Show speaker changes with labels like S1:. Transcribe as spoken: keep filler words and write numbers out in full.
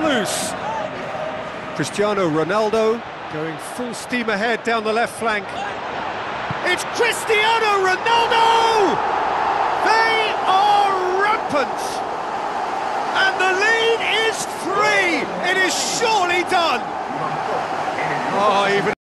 S1: loose. Cristiano Ronaldo going full steam ahead down the left flank. It's Cristiano Ronaldo! They are rampant! And the lead is three! It is surely done! Oh, even